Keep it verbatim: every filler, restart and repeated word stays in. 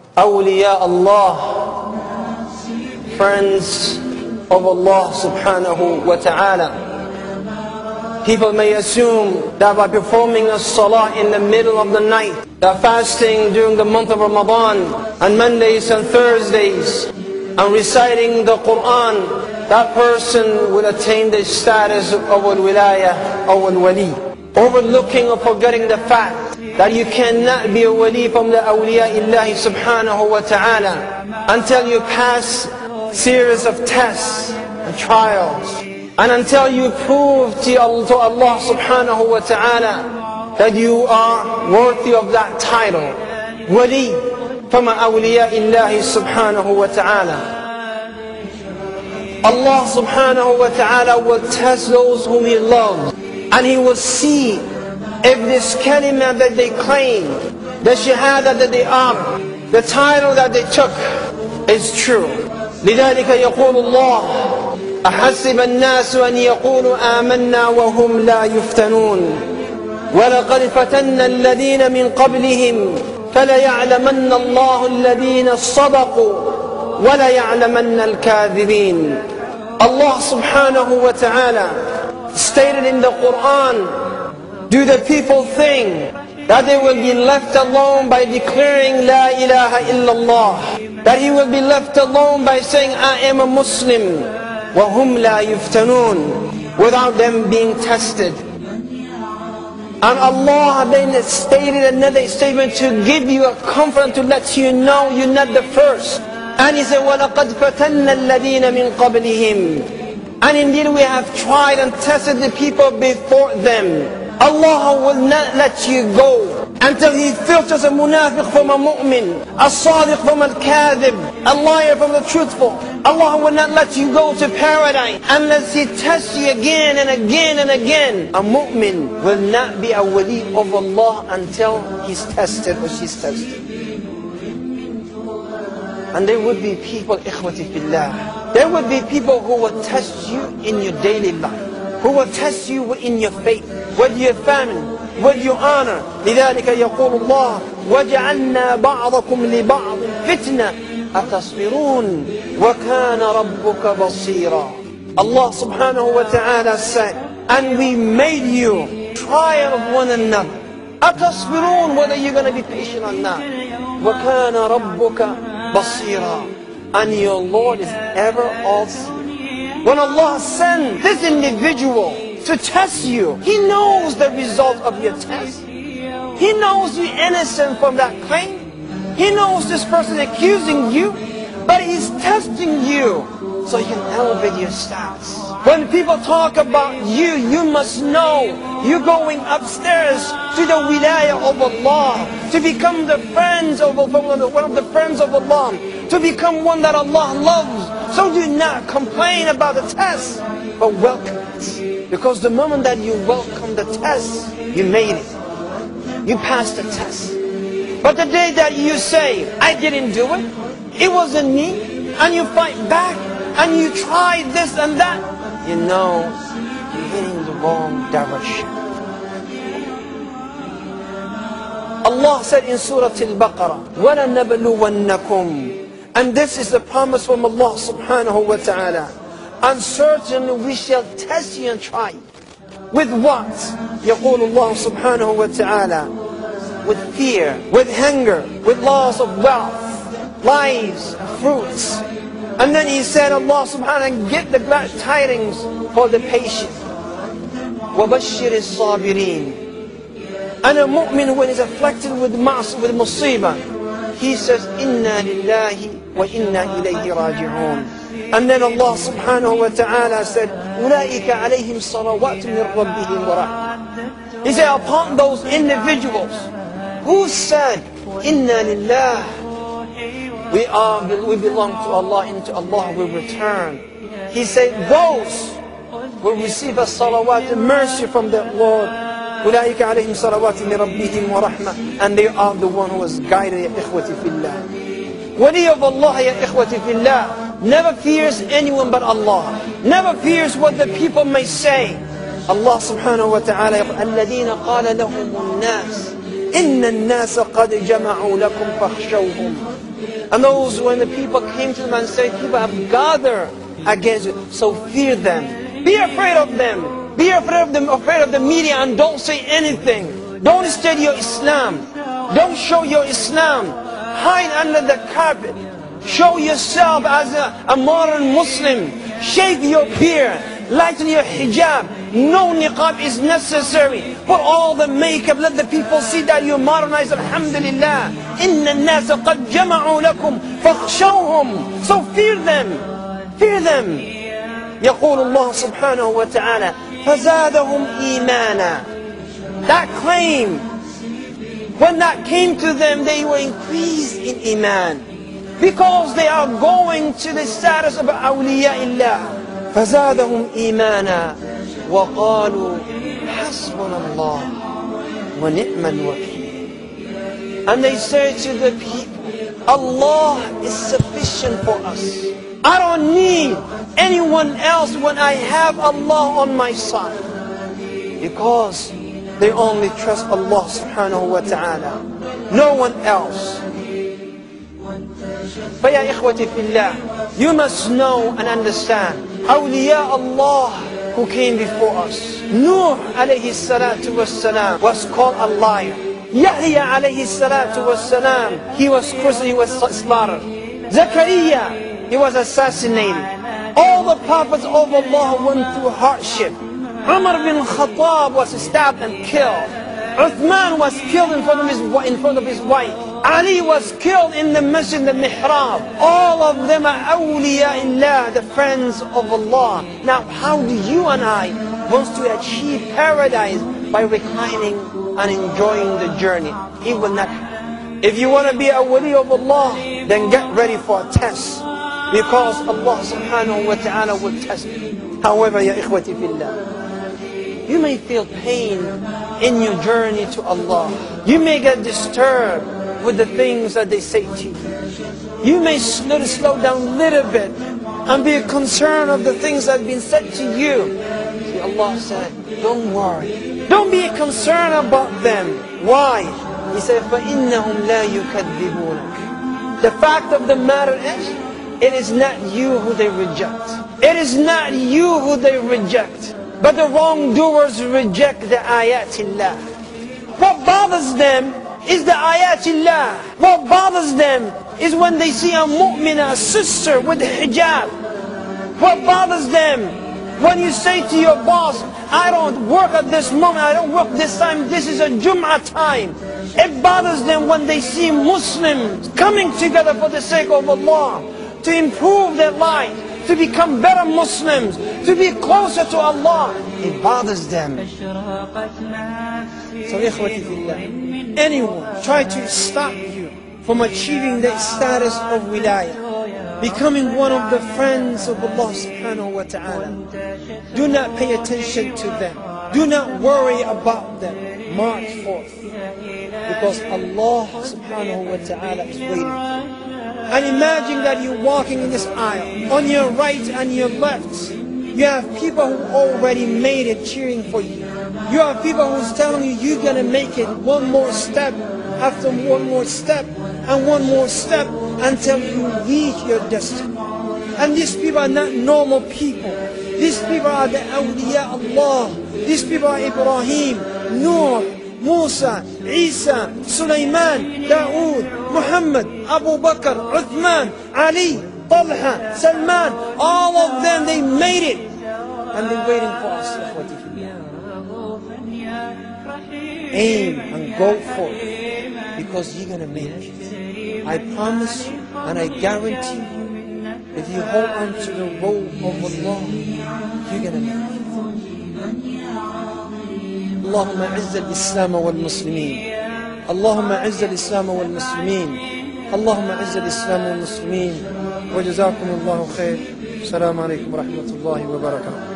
awliya Allah, friends of Allah subhanahu wa ta'ala. People may assume that by performing a salah in the middle of the night, that fasting during the month of Ramadan, on Mondays and Thursdays, and reciting the Quran, that person will attain the status of al-wilayah or al-wali. Overlooking or forgetting the fact that you cannot be a wali from the awliya illahi subhanahu wa ta'ala until you pass series of tests and trials, and until you prove to Allah subhanahu wa ta'ala that you are worthy of that title, wali from awliya illahi subhanahu wa ta'ala. Allah subhanahu wa ta'ala will test those whom He loves, and He will see if this kalima that they claim, the shahada that they are, the title that they took is true. لذلك يقول الله أحسب الناس أن يقولوا آمنا وهم لا يفتنون ولقد فتنا الذين من قبلهم فليعلمن الله الذين صدقوا وليعلمن الكاذبين. Allah subhanahu wa ta'ala stated in the Quran, do the people think that they will be left alone by declaring La ilaha illallah, that he will be left alone by saying I am a Muslim, وَهُمْ لَا يُفْتَنُونَ, without them being tested. And Allah then stated another statement to give you a comfort, to let you know you're not the first. And He said, وَلَقَدْ فَتَنَّ الَّذِينَ مِنْ قَبْلِهِمْ, and indeed we have tried and tested the people before them. Allah will not let you go until He filters a munafiq from a mu'min, a sadiq from a kadhib, a liar from the truthful. Allah will not let you go to paradise unless He tests you again and again and again. A mu'min will not be a wali of Allah until he's tested or she's tested. And there would be people, ikhwati fillah, there would be people who will test you in your daily life, who will test you in your faith, with your family, with your honor. لذلك يقول الله وَجَعَلْنَا بَعْضَكُمْ لِبَعْضٍ فِتْنَةً أَتَصْبِرُونَ وَكَانَ رَبُّكَ بَصِيرًا. Allah subhanahu wa ta'ala said, and we made you trial of one another. أَتَصْبِرُونَ, whether you're going to be patient or not. وَكَانَ رَبُّكَ بَصِيرًا, and your Lord is ever all-seeing. When Allah sends this individual to test you, He knows the result of your test. He knows you're innocent from that claim. He knows this person is accusing you, but He's testing you so He can elevate your status. When people talk about you, you must know you're going upstairs to the wilayah of Allah, to become the friends of Allah, one of the friends of Allah, to become one that Allah loves. So do not complain about the test, but welcome it. Because the moment that you welcome the test, you made it. You passed the test. But the day that you say, I didn't do it, it wasn't me, and you fight back, and you try this and that, you know you're heading the wrong direction. Allah said in Surah Al-Baqarah, وَلَنَبْلُوَنَّكُمْ, and this is the promise from Allah subhanahu wa ta'ala, and certainly we shall test you and try. With what? يقول الله سبحانه وتعالى, with fear, with hunger, with loss of wealth, lives, fruits. And then He said, Allah subhanahu wa ta'ala, get the glad tidings for the patient. وَبَشِّرِ الصَّابِرِينَ. And a mu'min, when he's afflicted with mas, with musibah, he says, إِنَّا لِلَّهِ وَإِنَّا إِلَيْهِ رَاجِعُونَ. And then Allah subhanahu wa ta'ala said, أُولَٰئِكَ عَلَيْهِمْ صَلَوَاتٌ مِّن رَبِّهِمْ وَرَحْمَةٌ. He said, upon those individuals who said, إِنَّا لِلَّهِ, we are, we belong to Allah, and to Allah we return. He said, those will receive a salawat, mercy from the Lord. أُولَٰئِكَ عَلَيْهِمْ صَلَوَاتٌ مِّن رَبِّهِمْ وَرَحْمَةٌ. And they are the one who was guided, ya ikhwati fillah. Wali of Allah, ya ikhwati fillah, never fears anyone but Allah. Never fears what the people may say. Allah subhanahu wa ta'ala يقول الذين قال لهم الناس إن الناس قد جمعوا لكم فاخشوهم And those, when the people came to them and said, people have gathered against you, so fear them. Be afraid of them. Be afraid of them, afraid of the media, and don't say anything. Don't study your Islam. Don't show your Islam. Hide under the carpet. Show yourself as a, a modern Muslim. Shave your beard. Lighten your hijab. No niqab is necessary. Put all the makeup. Let the people see that you modernize. Alhamdulillah. Inna an-nasa qad jama'u lakum fakhshawhum. So fear them. Fear them. يقول الله سبحانه وتعالى فزادهم إيمانا. That claim, when that came to them, they were increased in iman. Because they are going to the status of awliya illah. فزادهم إيمانا وقالوا حسبنا الله ونعم الوكيل. And they say to the people, Allah is sufficient for us. I don't need anyone else when I have Allah on my side. Because they only trust Allah subhanahu wa ta'ala. No one else. فَيَا إِخْوَتِي فِي اللَّهِ, you must know and understand, awliya Allah who came before us. Nuh alayhi salatu wassalam was called a liar. Yahya alayhi salatu wassalam, he was crucified, he was slaughtered. Zakaria, he was assassinated. All the prophets of Allah went through hardship. Umar bin Khattab was stabbed and killed. Uthman was killed in front of his, in front of his wife. Ali was killed in the masjid, the mihrab. All of them are awliya illah, the friends of Allah. Now how do you and I want to achieve paradise by reclining and enjoying the journey? It will not happen. If you want to be a wali of Allah, then get ready for a test. Because Allah subhanahu wa ta'ala will test you. However, ya ikhwati fillah, you may feel pain in your journey to Allah. You may get disturbed with the things that they say to you. You may slow, slow down a little bit and be concerned of the things that have been said to you. See, Allah said, don't worry. Don't be concerned about them. Why? He said, فَإِنَّهُمْ لَا يُكَذِّبُونَكَ. The fact of the matter is, it is not you who they reject. It is not you who they reject. But the wrongdoers reject the ayatillah. What bothers them is the ayatillah. What bothers them is when they see a mu'mina, a sister with hijab. What bothers them when you say to your boss, I don't work at this moment, I don't work this time, this is a Jum'ah time. It bothers them when they see Muslims coming together for the sake of Allah, to improve their life, to become better Muslims, to be closer to Allah. It bothers them. So ikhwati fillah, anyone try to stop you from achieving the status of wilayah, becoming one of the friends of Allah subhanahu wa ta'ala, do not pay attention to them. Do not worry about them. March forth. Because Allah subhanahu wa ta'ala is waiting for you. And imagine that you're walking in this aisle. On your right and your left, you have people who already made it cheering for you. You have people who's telling you you're going to make it one more step after one more step and one more step until you reach your destiny. And these people are not normal people. These people are the awliya Allah. These people are Ibrahim, Nuh, Musa, Isa, Sulaiman, Dawood, Muhammad, Abu Bakr, Uthman, Ali, Talha, Salman. All of them, they made it. And they're waiting for us. Aim and go for it. Because you're going to make it. I promise you and I guarantee you, if you hold on to the road of Allah, you're going to make it. اللهم أعز الإسلام والمسلمين اللهم أعز الإسلام والمسلمين اللهم أعز الإسلام والمسلمين وجزاكم الله خير. السلام عليكم ورحمة الله وبركاته.